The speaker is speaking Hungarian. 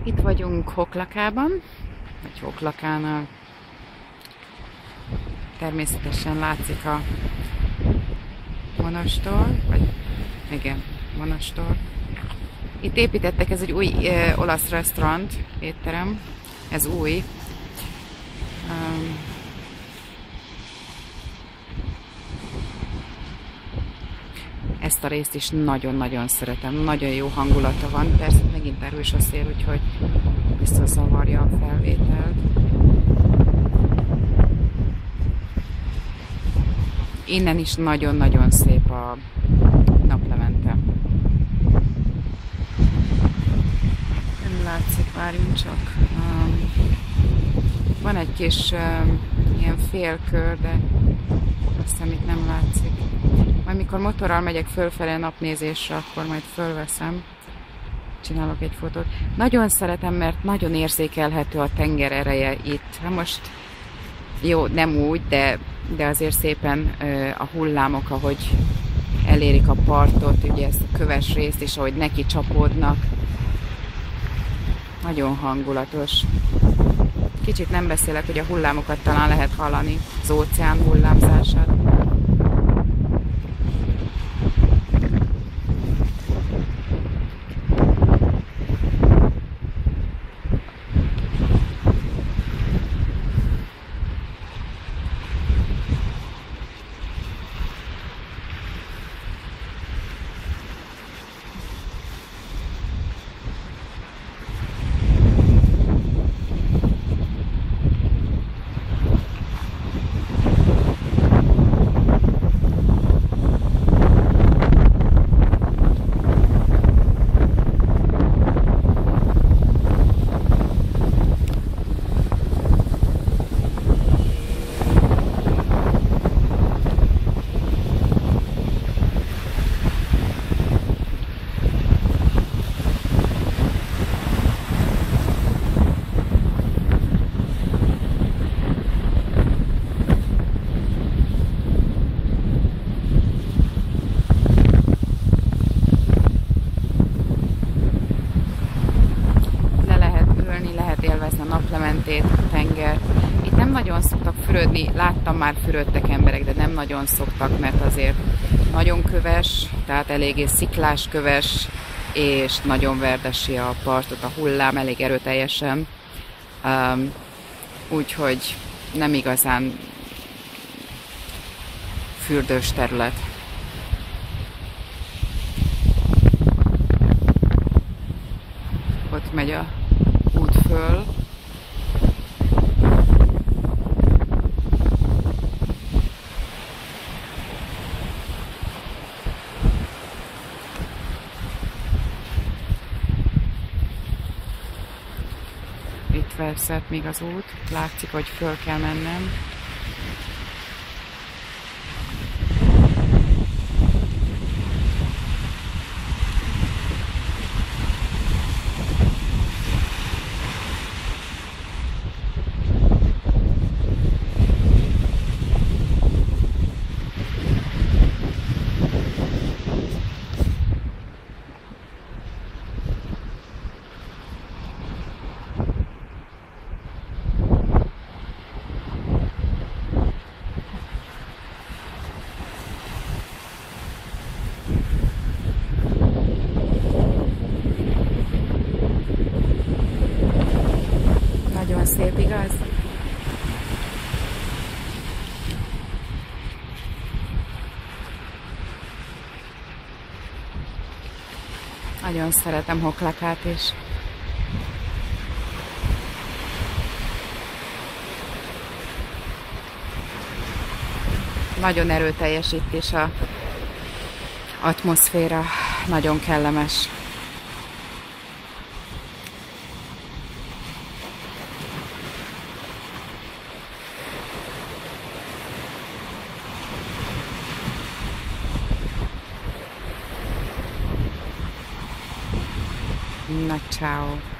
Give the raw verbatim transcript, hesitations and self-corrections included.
Itt vagyunk Hoklakában, vagy Hoklakánál. Természetesen látszik a monostor, vagy igen, monostor. Itt építettek, ez egy új e, olasz restaurant, étterem, ez új. Um, Ezt a részt is nagyon-nagyon szeretem, nagyon jó hangulata van, persze megint erős a szél, úgyhogy visszazavarja a felvételt. Innen is nagyon-nagyon szép a naplemente. Nem látszik, várjunk csak. Um, van egy kis um, ilyen félkör, de azt hiszem itt nem látszik. Majd mikor motorral megyek fölfele a napnézésre, akkor majd fölveszem. Csinálok egy fotót. Nagyon szeretem, mert nagyon érzékelhető a tenger ereje itt. Hát most jó, nem úgy, de, de azért szépen a hullámok, ahogy elérik a partot, ugye ezt a köves részt is, ahogy neki csapódnak. Nagyon hangulatos. Kicsit nem beszélek, hogy a hullámokat talán lehet hallani, az óceán hullámzását. Tenger. Itt nem nagyon szoktak fürödni, láttam már fürödtek emberek, de nem nagyon szoktak, mert azért nagyon köves, tehát eléggé sziklás köves, és nagyon verdesi a partot, a hullám elég erőteljesen. Um, úgyhogy nem igazán fürdős terület. Ott megy a út föl. Itt veszett még az út, látszik, hogy föl kell mennem. Nagyon szép, igaz? Nagyon szeretem Hoklakát is. Nagyon erőteljes itt is az atmoszféra, nagyon kellemes. Na, ciao.